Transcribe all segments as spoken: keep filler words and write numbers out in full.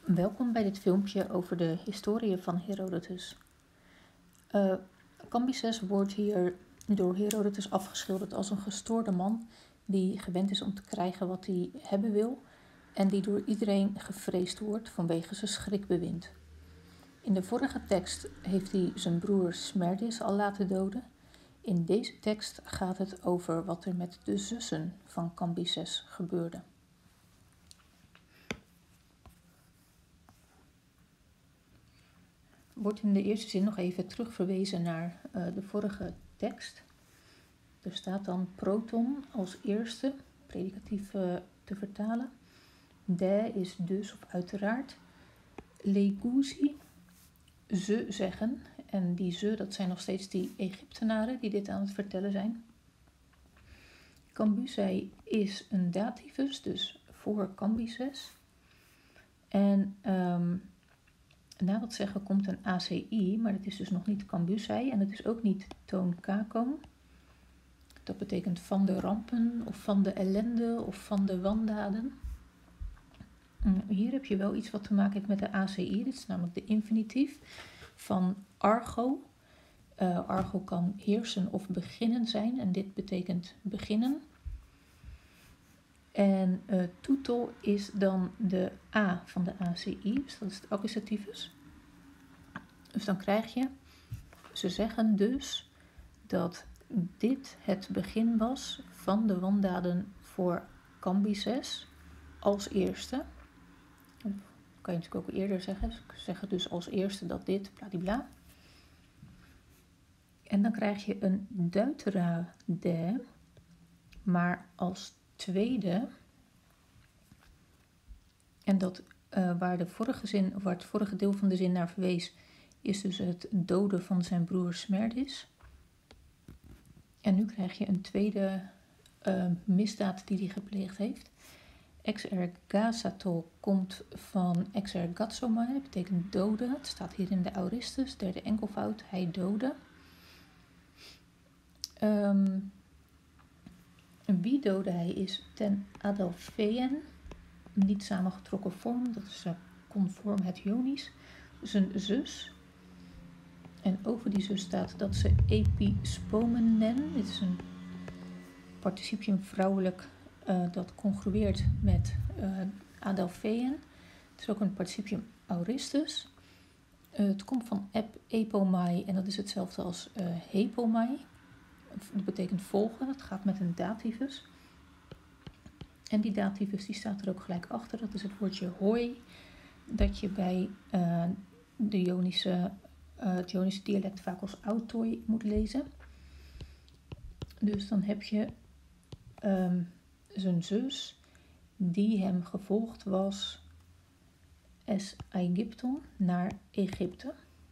Welkom bij dit filmpje over de historie van Herodotus. Uh, Cambyses wordt hier door Herodotus afgeschilderd als een gestoorde man die gewend is om te krijgen wat hij hebben wil en die door iedereen gevreesd wordt vanwege zijn schrikbewind. In de vorige tekst heeft hij zijn broer Smerdis al laten doden. In deze tekst gaat het over wat er met de zussen van Cambyses gebeurde. Wordt in de eerste zin nog even terugverwezen naar uh, de vorige tekst. Er staat dan proton als eerste, predicatief uh, te vertalen. De is dus of uiteraard. Legousi, ze zeggen. En die ze, dat zijn nog steeds die Egyptenaren die dit aan het vertellen zijn. Cambusei is een dativus, dus voor Cambyses. En um, na dat zeggen komt een A C I, maar het is dus nog niet Cambusei en het is ook niet toon kakon. Dat betekent van de rampen of van de ellende of van de wandaden. Hier heb je wel iets wat te maken heeft met de A C I, dit is namelijk de infinitief van argo. Uh, argo kan heersen of beginnen zijn en dit betekent beginnen. En uh, tuto is dan de A van de A C I, dus dat is het accusativus. Dus dan krijg je, ze zeggen dus dat dit het begin was van de wandaden voor Cambyses als eerste. Dat kan je natuurlijk ook eerder zeggen. Ze zeggen dus als eerste dat dit, bladibla. En dan krijg je een deutera de, maar als tweede. En dat uh, waar, de vorige zin, of waar het vorige deel van de zin naar verwees, is dus het doden van zijn broer Smerdis. En nu krijg je een tweede uh, misdaad die hij gepleegd heeft. Exergasato komt van exergatsomai, dat betekent doden. Het staat hier in de Aoristus, derde enkelvoud, hij doodde. Um, wie doodde hij is ten adelpheën, niet samengetrokken vorm, dat is uh, conform het Ionisch. Zijn zus. En over die zus staat dat ze epispomenen, dit is een participium vrouwelijk uh, dat congrueert met uh, adelpheën. Het is ook een participium aoristus. Uh, het komt van ep, epomai en dat is hetzelfde als uh, hepomai. Dat betekent volgen, dat gaat met een dativus. En die dativus die staat er ook gelijk achter, dat is het woordje hoi, dat je bij uh, de Ionische, uh, het Ionische dialect vaak als autoi moet lezen. Dus dan heb je um, zijn zus die hem gevolgd was es Egypton naar Egypte.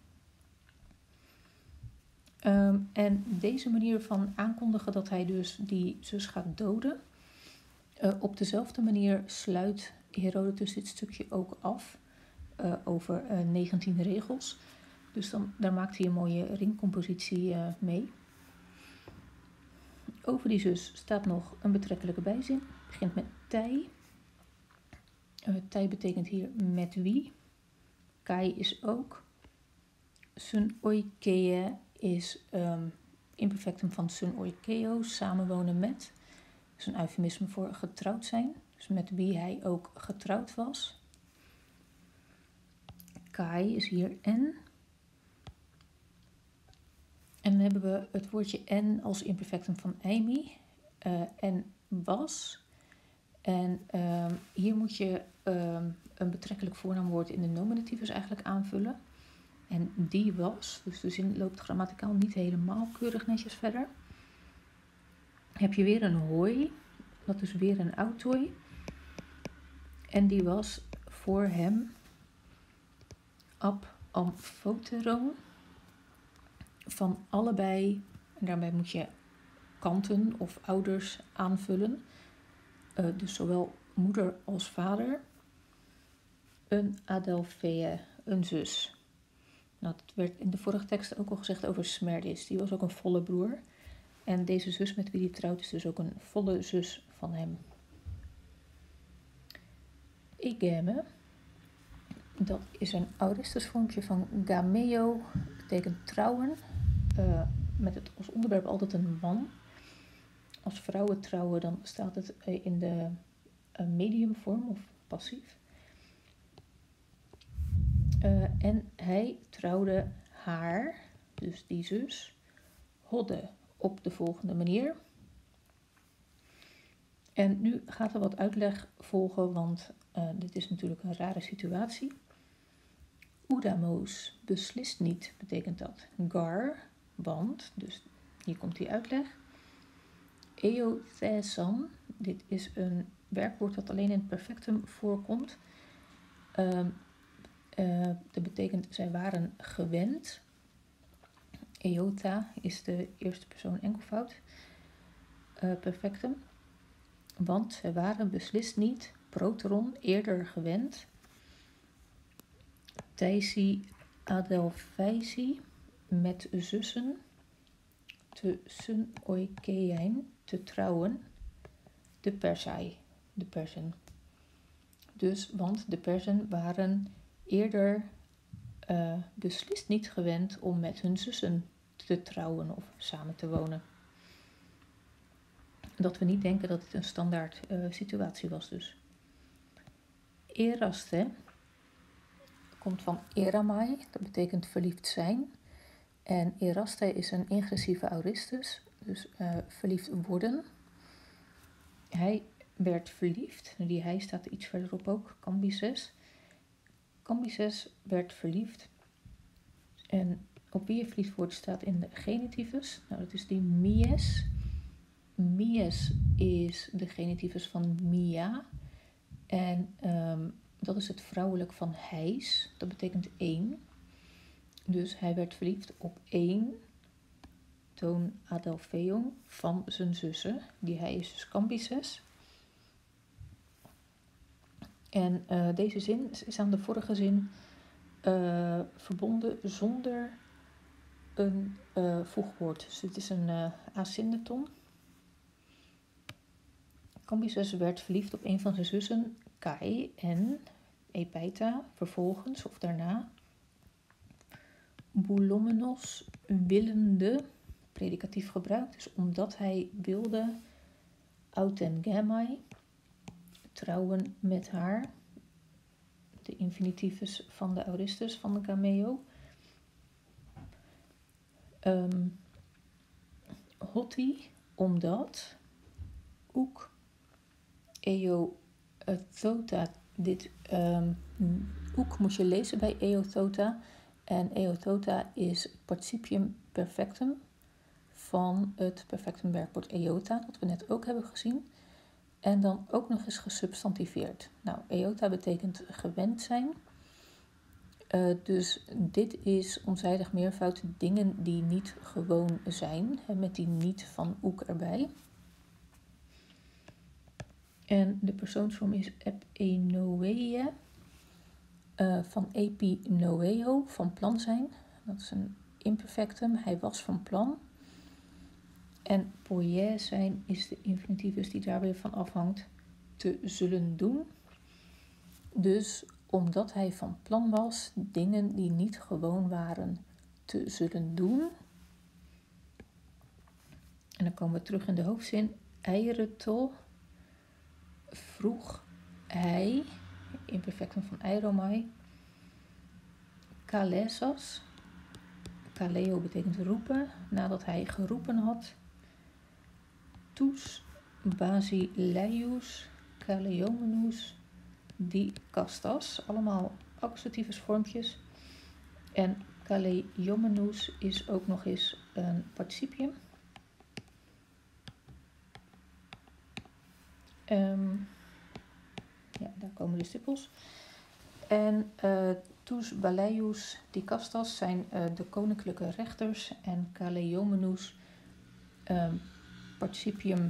Um, en deze manier van aankondigen dat hij dus die zus gaat doden, uh, op dezelfde manier sluit Herodotus dit stukje ook af uh, over uh, negentien regels. Dus dan, daar maakt hij een mooie ringcompositie uh, mee. Over die zus staat nog een betrekkelijke bijzin. Het begint met tij. Uh, tij betekent hier met wie. Kai is ook. Sun oikee is um, imperfectum van sun oikeo, samenwonen met. Dat is een eufemisme voor getrouwd zijn. Dus met wie hij ook getrouwd was. Kai is hier en. En dan hebben we het woordje en als imperfectum van eimi. Uh, en was. En uh, hier moet je uh, een betrekkelijk voornaamwoord in de nominativus eigenlijk aanvullen. En die was, dus de zin loopt grammaticaal niet helemaal keurig netjes verder. Heb je weer een hoi, dat is weer een autoi. En die was voor hem ab amphoteron. Van allebei, en daarbij moet je kanten of ouders aanvullen. Uh, dus zowel moeder als vader. Een adelpheë, een zus. Nou, dat werd in de vorige tekst ook al gezegd over Smerdis. Die was ook een volle broer. En deze zus met wie hij trouwt is dus ook een volle zus van hem. Igeme Dat is een Aoristusvormpje van gameo, betekent trouwen. Uh, met het als onderwerp altijd een man. Als vrouwen trouwen, dan staat het in de uh, mediumvorm of passief. Uh, en hij trouwde haar, dus die zus, Hodde, op de volgende manier. En nu gaat er wat uitleg volgen, want uh, dit is natuurlijk een rare situatie. Oedamos, beslist niet, betekent dat. Gar, want, dus hier komt die uitleg. Eothesan, dit is een werkwoord dat alleen in het perfectum voorkomt. Uh, uh, dat betekent, zij waren gewend. Eota is de eerste persoon enkelvoud. Uh, perfectum. Want zij waren beslist niet, proteron, eerder gewend. Theisi adelpheisi, met zussen, te sun oikein, te trouwen, de Persai, de Persen. Dus, want de Persen waren eerder uh, beslist niet gewend om met hun zussen te trouwen of samen te wonen. Dat we niet denken dat het een standaard uh, situatie was dus. Eraste komt van eramai, dat betekent verliefd zijn. En eraste is een ingressieve aoristus, dus uh, verliefd worden. Hij werd verliefd, die hij staat iets verderop ook, Cambyses. Cambyses werd verliefd. En op wie je verliefd wordt staat in de genitivus. Nou, dat is die mies. Mies is de genitivus van Mia. En um, dat is het vrouwelijk van hijs. Dat betekent één. Dus hij werd verliefd op één toon adelpheon van zijn zussen. Die hij is dus Cambyses. En uh, deze zin is aan de vorige zin uh, verbonden zonder een uh, voegwoord. Dus het is een uh, asyndeton. Cambyses werd verliefd op een van zijn zussen, Kai, en Epeita, vervolgens of daarna. Boulomenos willende, predicatief gebruikt, dus omdat hij wilde, auten gamai, trouwen met haar, de infinitivus van de aoristus van de gameo. Um, Hotti, omdat, ook, eothota, dit um, ook moest je lezen bij eothota. En eothota is participium perfectum van het perfectum werkwoord eota, dat we net ook hebben gezien. En dan ook nog eens gesubstantiveerd. Nou, eota betekent gewend zijn. Uh, dus dit is onzijdig meervoud dingen die niet gewoon zijn, hè, met die niet van ook erbij. En de persoonsvorm is epinoeë, uh, van epinoeo, van plan zijn. Dat is een imperfectum, hij was van plan. En poië zijn is de infinitivus die daar weer van afhangt, te zullen doen. Dus omdat hij van plan was dingen die niet gewoon waren te zullen doen. En dan komen we terug in de hoofdzin. Eireto vroeg hij, imperfectum van eiromai, kalesas. Kaleo betekent roepen, nadat hij geroepen had. Tous basileius kaleomenus di kastas, allemaal accusativus vormpjes. En kaleomenus is ook nog eens een participium. Um, ja, daar komen de stippels. En uh, tous baleius di kastas zijn uh, de koninklijke rechters en kaleomenus um, participium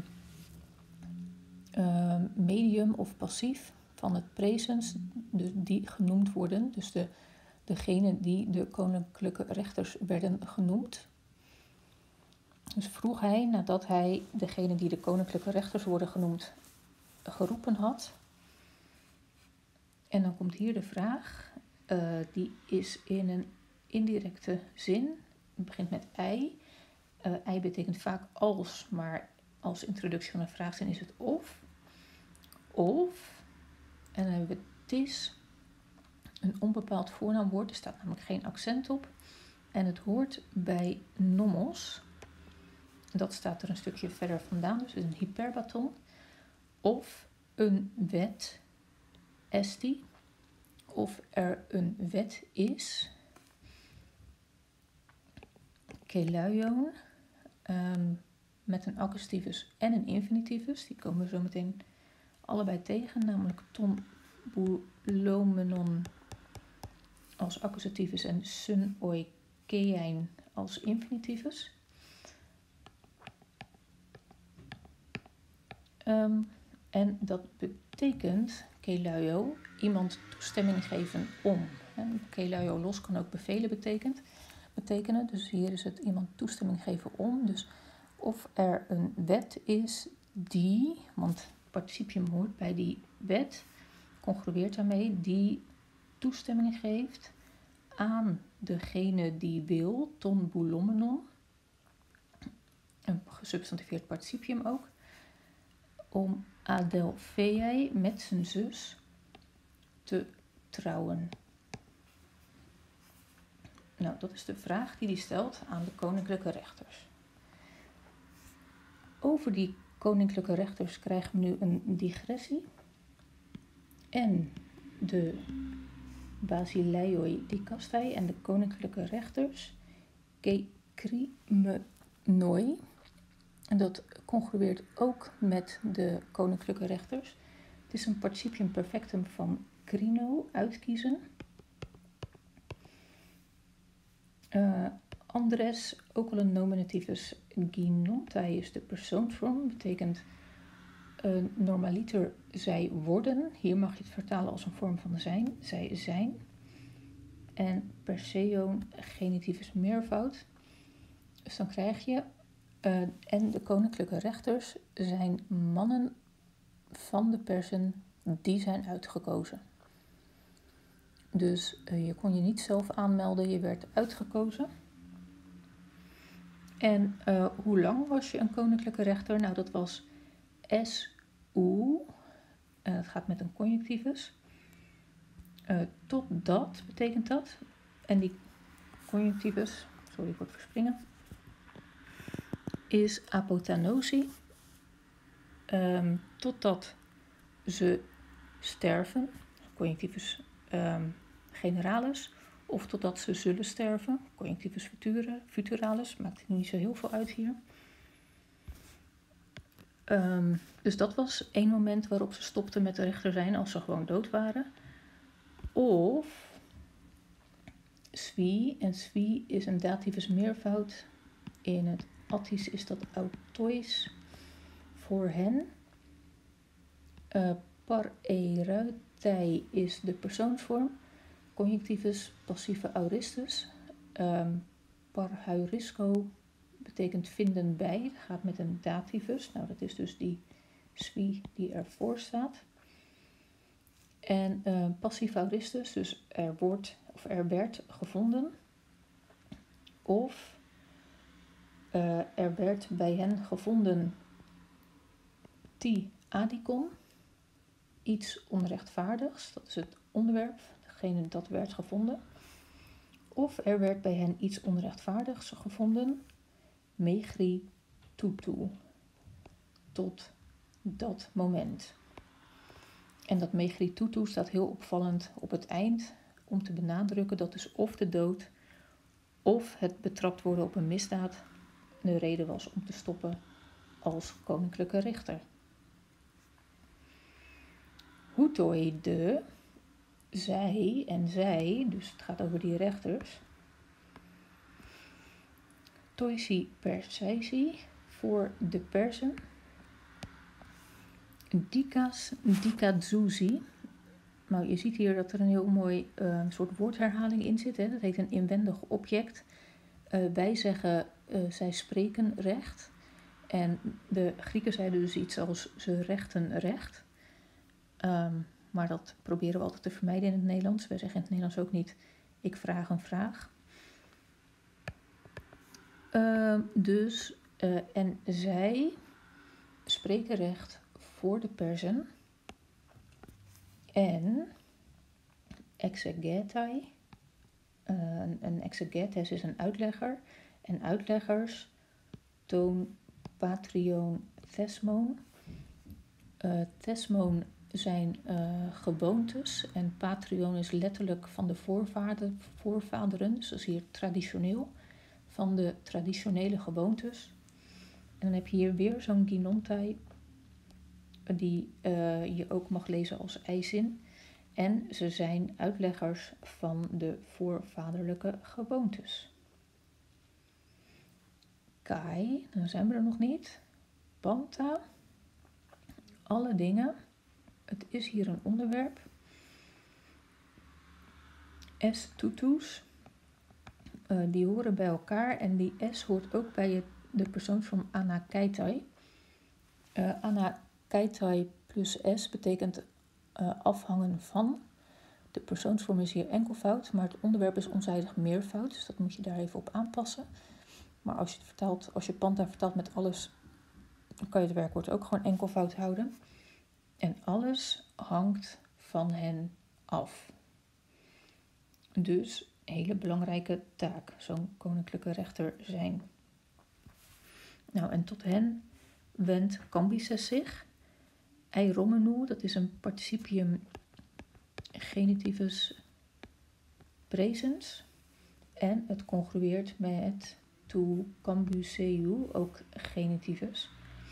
uh, medium of passief van het presens, dus die genoemd worden. Dus de, degene die de koninklijke rechters werden genoemd. Dus vroeg hij, nadat hij degene die de koninklijke rechters worden genoemd, geroepen had. En dan komt hier de vraag, uh, die is in een indirecte zin. Het begint met ei. Uh, ei betekent vaak als, maar als introductie van een vraagzin is het of. Of, en dan hebben we tis, een onbepaald voornaamwoord. Er staat namelijk geen accent op. En het hoort bij nomos. Dat staat er een stukje verder vandaan, dus een hyperbaton. Of een wet, esti. Of er een wet is. Keluion. Um, met een accusivus en een infinitivus. Die komen we zo meteen allebei tegen. Namelijk ton boulomenon als accusativus en sun oikein als infinitivus. Um, en dat betekent, keluio, iemand toestemming geven om. Keluio los kan ook bevelen betekent, betekenen. Dus hier is het iemand toestemming geven om. Dus of er een wet is die, want participium hoort bij die wet, congrueert daarmee, die toestemming geeft aan degene die wil, ton boulomenon, een gesubstantiveerd participium ook, om Adelphiae met zijn zus te trouwen. Nou, dat is de vraag die hij stelt aan de koninklijke rechters. Over die koninklijke rechters krijgen we nu een digressie. En de basileioi dicastai en de koninklijke rechters, kekrimenoi. En dat congrueert ook met de koninklijke rechters. Het is een participium perfectum van krino, uitkiezen. Uh, Andres, ook al een nominativus ginontai is de persoonsvorm, betekent uh, normaliter zij worden. Hier mag je het vertalen als een vorm van zijn, zij zijn. En perseon, genitivus meervoud. Dus dan krijg je, uh, en de koninklijke rechters zijn mannen van de persen die zijn uitgekozen. Dus uh, je kon je niet zelf aanmelden, je werd uitgekozen. En uh, hoe lang was je een koninklijke rechter? Nou, dat was S U, en dat gaat met een conjunctivus. Uh, totdat betekent dat. En die conjunctivus, sorry voor het verspringen, is apotanosi. Um, totdat ze sterven, conjunctivus um, generalis, of totdat ze zullen sterven, conjunctivus future, futuralis, maakt niet zo heel veel uit hier. Um, dus dat was één moment waarop ze stopten met de rechter zijn als ze gewoon dood waren. Of svi, en svi is een dativus meervoud. In het Attisch is dat autois voor hen. Uh, par eruitei is de persoonsvorm. Conjunctivus passieve auristus. Um, par heurisco betekent vinden bij. Het gaat met een dativus. Nou, dat is dus die svi die ervoor staat. En uh, passief auristus, dus er wordt of er werd gevonden. Of uh, er werd bij hen gevonden ti adicon, iets onrechtvaardigs, dat is het onderwerp, degene dat werd gevonden. Of er werd bij hen iets onrechtvaardigs gevonden, megri tutu, tot dat moment. En dat megri tutu staat heel opvallend op het eind, om te benadrukken dat dus of de dood of het betrapt worden op een misdaad de reden was om te stoppen als koninklijke rechter. Hutoi de, zij en zij, dus het gaat over die rechters. Toisi perseisi, voor de persen. Dikas dikadzouzi. Nou, je ziet hier dat er een heel mooi uh, soort woordherhaling in zit. Hè? Dat heet een inwendig object. Uh, wij zeggen, uh, zij spreken recht. En de Grieken zeiden dus iets als, ze rechten recht. Um, maar dat proberen we altijd te vermijden in het Nederlands. Wij zeggen in het Nederlands ook niet, ik vraag een vraag. Uh, dus, uh, en zij spreken recht voor de Persen en exegetai, uh, een exegetes is een uitlegger, en uitleggers toon patrion thesmon. Uh, thesmon zijn uh, gewoontes en patrion is letterlijk van de voorvader, voorvaderen, dus dat is hier traditioneel, van de traditionele gewoontes. En dan heb je hier weer zo'n ginontai, die uh, je ook mag lezen als eizin. En ze zijn uitleggers van de voorvaderlijke gewoontes. Kai, dan zijn we er nog niet. Panta, alle dingen. Het is hier een onderwerp. S tutus, uh, die horen bij elkaar en die S hoort ook bij het, de persoonsvorm anakeitai. Uh, anakeitai plus S betekent uh, afhangen van. De persoonsvorm is hier enkelvoud, maar het onderwerp is onzijdig meervoud, dus dat moet je daar even op aanpassen. Maar als je het vertaalt, als je panta vertaalt met alles, dan kan je het werkwoord ook gewoon enkelvoud houden. En alles hangt van hen af. Dus een hele belangrijke taak, zo'n koninklijke rechter zijn. Nou, en tot hen wendt Cambyses zich. Ei Romanu, dat is een participium genitivus presens. En het congrueert met to Cambuseu, ook genitivus.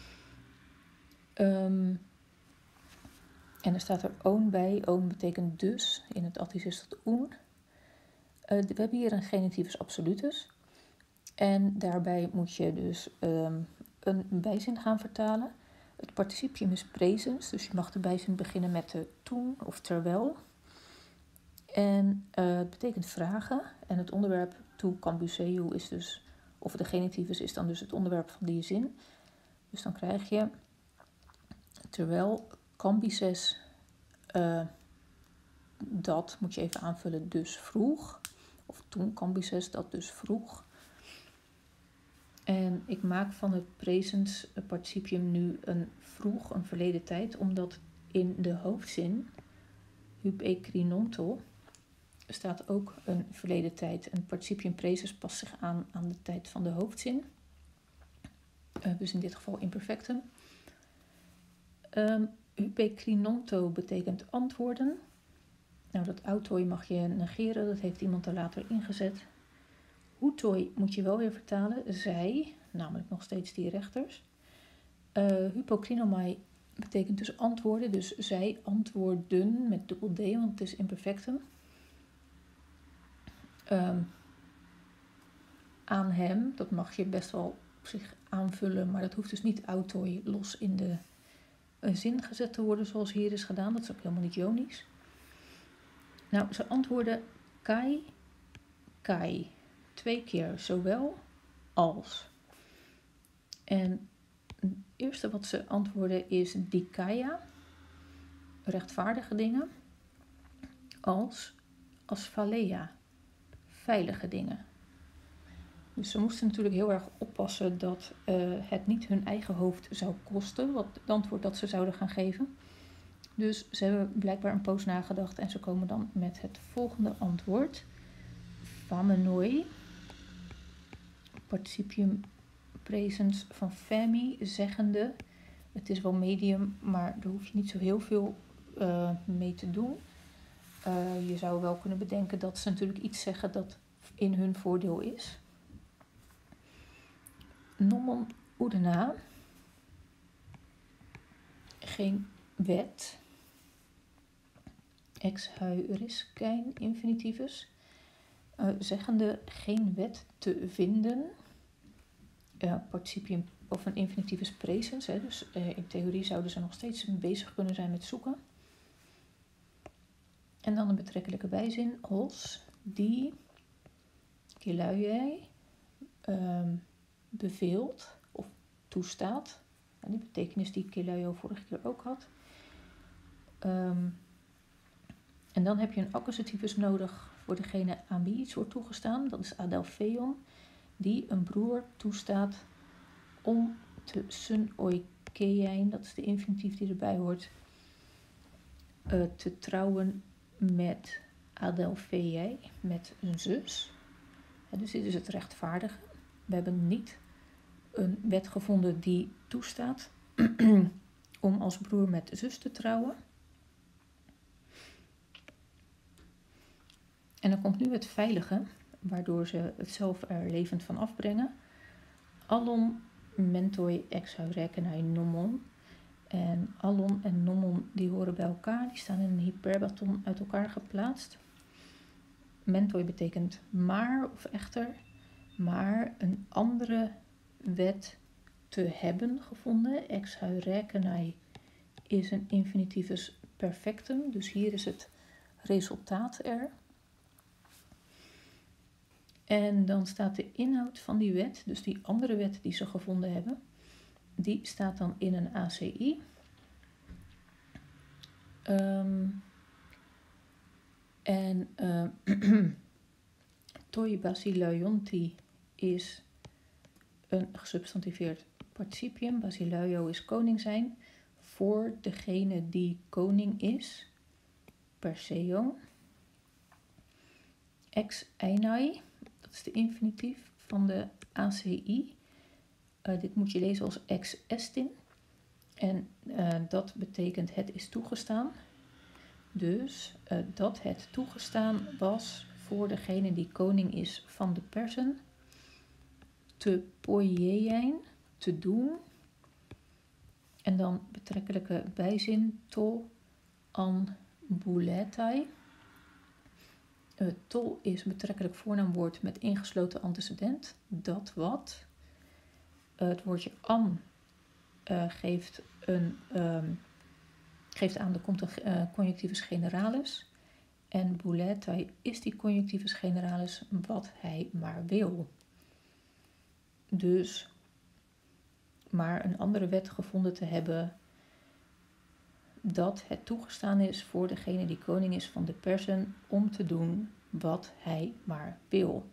Um, en er staat er oon bij. Oon betekent dus. In het Attisch is dat oen. Uh, we hebben hier een genitivus absolutus. En daarbij moet je dus um, een bijzin gaan vertalen. Het participium is presens, dus je mag de bijzin beginnen met de toen of terwijl. En uh, het betekent vragen. En het onderwerp to Cambuseu is dus, of de genitivus is dan dus het onderwerp van die zin. Dus dan krijg je, terwijl Cambyses uh, dat, moet je even aanvullen, dus vroeg. Of toen Cambyses dat dus vroeg. En ik maak van het presens participium nu een vroeg, een verleden tijd, omdat in de hoofdzin, hup ekrinonto, staat ook een verleden tijd. En participium presens past zich aan aan de tijd van de hoofdzin. Uh, dus in dit geval imperfectum. Um, hup ekrinonto betekent antwoorden. Nou, dat autoi mag je negeren, dat heeft iemand er later ingezet. Hutoi moet je wel weer vertalen, zij, namelijk nog steeds die rechters. Uh, hypokrinomai betekent dus antwoorden, dus zij antwoorden met dubbel D, want het is imperfectum. Um, aan hem, dat mag je best wel op zich aanvullen, maar dat hoeft dus niet autoi los in de uh, zin gezet te worden zoals hier is gedaan. Dat is ook helemaal niet jonisch. Nou, ze antwoorden kai, kai. Twee keer zowel als. En het eerste wat ze antwoorden is dikaya, rechtvaardige dingen, als asphaleia, veilige dingen. Dus ze moesten natuurlijk heel erg oppassen dat uh, het niet hun eigen hoofd zou kosten, wat het antwoord dat ze zouden gaan geven. Dus ze hebben blijkbaar een poos nagedacht en ze komen dan met het volgende antwoord. Famenoi, participium presens van femi, zeggende. Het is wel medium, maar daar hoef je niet zo heel veel uh, mee te doen. Uh, je zou wel kunnen bedenken dat ze natuurlijk iets zeggen dat in hun voordeel is. Nomon udena, geen wet. Ex heuriskein infinitivus, uh, zeggende geen wet te vinden. Uh, participium of een infinitivus presens, hè, dus uh, in theorie zouden ze nog steeds bezig kunnen zijn met zoeken. En dan een betrekkelijke bijzin als die kiluiei um, beveelt of toestaat. En die betekenis die kiluio vorige keer ook had. Um, En dan heb je een accusativus nodig voor degene aan wie iets wordt toegestaan. Dat is adelpheion, die een broer toestaat om te sunoikein, dat is de infinitief die erbij hoort, uh, te trouwen met adelpheiae, met een zus. Ja, dus dit is het rechtvaardige. We hebben niet een wet gevonden die toestaat om als broer met zus te trouwen. En dan komt nu het veilige, waardoor ze het zelf er levend van afbrengen. Allon mentoi ex heurekenai nomon. En allon en nomon die horen bij elkaar, die staan in een hyperbaton uit elkaar geplaatst. Mentoi betekent maar of echter, maar een andere wet te hebben gevonden. Ex heurekenai is een infinitivus perfectum, dus hier is het resultaat er. En dan staat de inhoud van die wet, dus die andere wet die ze gevonden hebben, die staat dan in een A C I. Um, en uh, toi basileionti is een gesubstantiveerd participium. Basileio is koning zijn voor degene die koning is. Perseo. Ex einai, dat is de infinitief van de A C I. Uh, dit moet je lezen als ex estin. En uh, dat betekent het is toegestaan. Dus uh, dat het toegestaan was voor degene die koning is van de Persen. Te poiein, te doen. En dan betrekkelijke bijzin to an bouletai. Uh, to is betrekkelijk voornaamwoord met ingesloten antecedent. Dat wat. Uh, het woordje an uh, geeft, een, um, geeft aan, er komt een uh, conjunctivus generalis. En bouletai is die conjunctivus generalis wat hij maar wil. Dus maar een andere wet gevonden te hebben dat het toegestaan is voor degene die koning is van de Persen om te doen wat hij maar wil.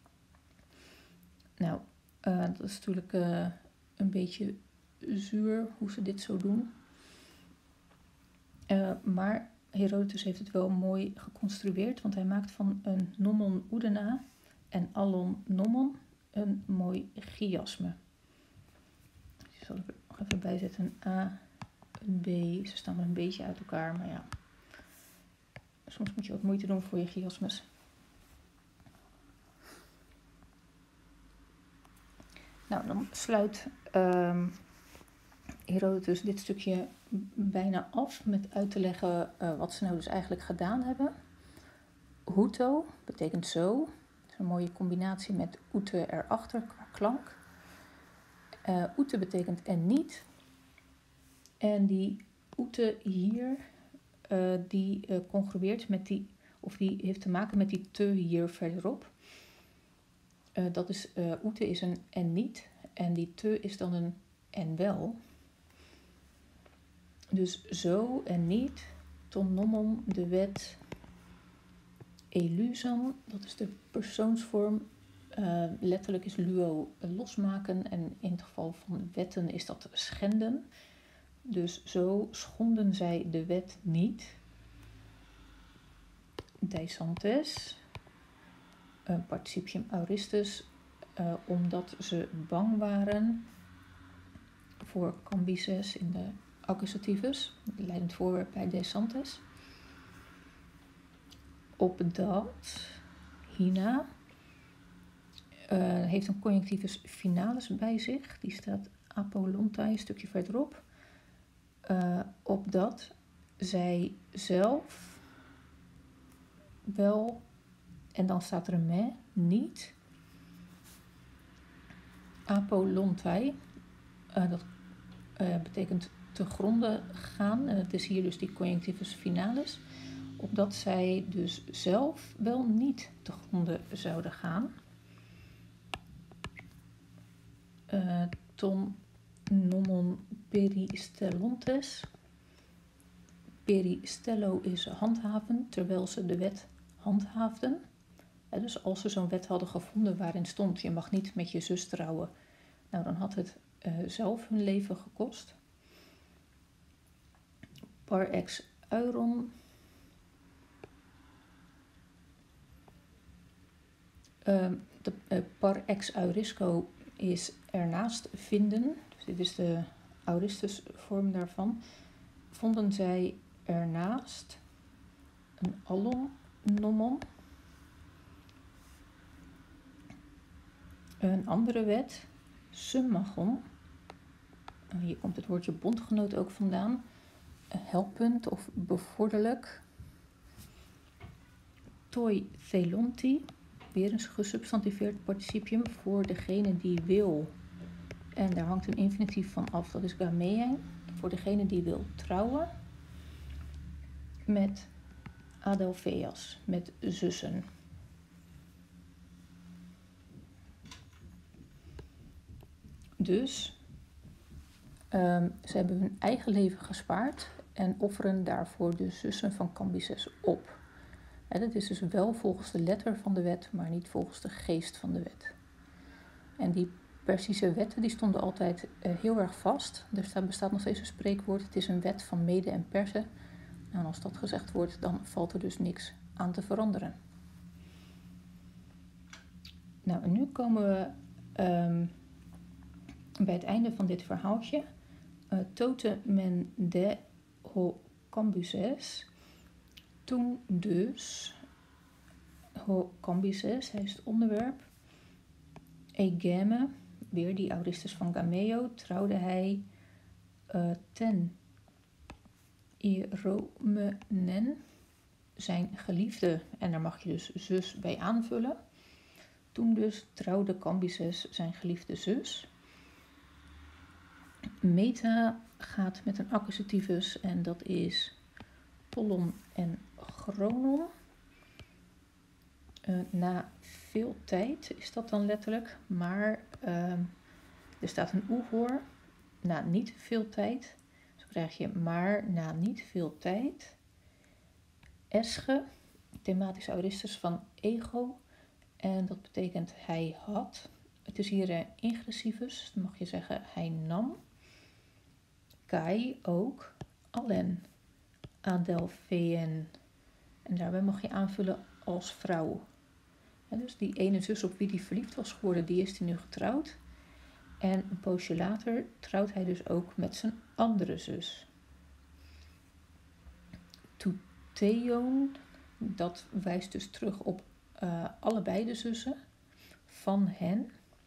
Nou, uh, dat is natuurlijk uh, een beetje zuur hoe ze dit zo doen. Uh, maar Herodotus heeft het wel mooi geconstrueerd, want hij maakt van een nomon oudena en allon nomon een mooi chiasme. Ik zal er nog even bij zetten. A, B, ze staan wel een beetje uit elkaar, maar ja. Soms moet je wat moeite doen voor je chiasmes. Nou, dan sluit um, Herodotus dit stukje bijna af met uit te leggen uh, wat ze nou dus eigenlijk gedaan hebben. Huto betekent zo. Dat is een mooie combinatie met ute erachter qua klank. Uh, ute betekent en niet. En die ute hier, uh, die uh, congrueert met die, of die heeft te maken met die te hier verderop. Uh, dat is, uh, ute is een en niet. En die te is dan een en wel. Dus zo en niet. Ton nomon, de wet. Elusan, dat is de persoonsvorm. Uh, letterlijk is luo losmaken. En in het geval van wetten is dat schenden. Dus zo schonden zij de wet niet. Deisantes. Uh, participium auristus. Uh, omdat ze bang waren voor Cambyses in de accusativus, leidend voorwerp bij Deisantes. Opdat Hina uh, heeft een conjunctivus finalis bij zich, die staat apollontai een stukje verderop. Uh, opdat zij zelf wel, en dan staat er een me, niet, apollontai, uh, dat uh, betekent te gronden gaan. Uh, het is hier dus die conjunctivus finalis. Opdat zij dus zelf wel niet te gronden zouden gaan. Uh, ton nomon peristellontes. peristello is handhaven, terwijl ze de wet handhaafden. Ja, dus als ze zo'n wet hadden gevonden waarin stond, je mag niet met je zus trouwen, nou dan had het uh, zelf hun leven gekost. Par ex euron. Uh, de, uh, par ex eurisco is ernaast vinden. Dus dit is de auristusvorm daarvan. Vonden zij ernaast een allomnomon. Een andere wet, summagon. Hier komt het woordje bondgenoot ook vandaan. Helpend of bevorderlijk. Toi thelonti, weer een gesubstantiveerd participium voor degene die wil. En daar hangt een infinitief van af, dat is gamein. Voor degene die wil trouwen met adelpheas, met zussen. Dus um, ze hebben hun eigen leven gespaard en offeren daarvoor de zussen van Cambyses op. Ja, dat is dus wel volgens de letter van de wet, maar niet volgens de geest van de wet. En die Persische wetten die stonden altijd uh, heel erg vast. Er bestaat nog steeds een spreekwoord, het is een wet van Mede en Persen. Nou, als dat gezegd wordt, dan valt er dus niks aan te veranderen. Nou, en nu komen we um, bij het einde van dit verhaaltje. Uh, Tote men de ho Cambyses. Toen dus, ho Cambyses, hij is het onderwerp. Egeme, weer die Auristus van Gameo, trouwde hij uh, ten Iromenen, zijn geliefde, en daar mag je dus zus bij aanvullen. Toen dus trouwde Cambyses zijn geliefde zus. Meta gaat met een accusativus en dat is Pollon en Chronon. Uh, na veel tijd is dat dan letterlijk, maar uh, er staat een oe voor. Na niet veel tijd, dus krijg je maar na niet veel tijd. Esche, thematisch auristus van ego, en dat betekent hij had. Het is hier een ingressivus, dan mag je zeggen hij nam. Kai ook, allen, adelpheën, en daarbij mag je aanvullen als vrouw. En dus die ene zus op wie hij verliefd was geworden, die is hij nu getrouwd. En een poosje later trouwt hij dus ook met zijn andere zus. Touteon, dat wijst dus terug op uh, allebei de zussen van hen.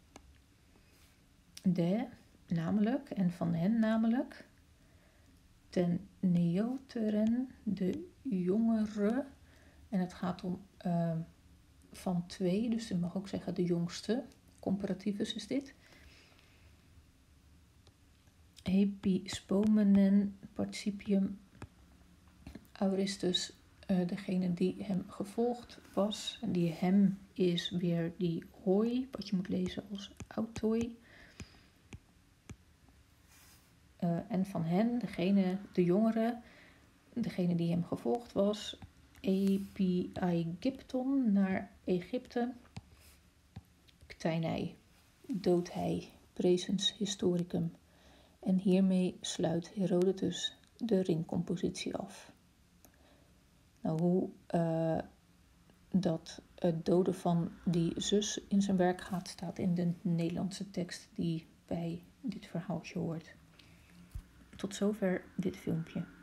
De, namelijk, en van hen namelijk. Ten neoteren, de jongere. En het gaat om uh, van twee, dus je mag ook zeggen de jongste. Comparativus is dit. Epispomenen, participium auristus, uh, degene die hem gevolgd was. En die hem is weer die hoi, wat je moet lezen als autoi. Uh, en van hen, degene, de jongere, degene die hem gevolgd was, epi-Egypton, naar Egypte. Kteinei, dood hij, presens historicum. En hiermee sluit Herodotus de ringcompositie af. Nou, hoe uh, dat het doden van die zus in zijn werk gaat, staat in de Nederlandse tekst die bij dit verhaaltje hoort. Tot zover dit filmpje.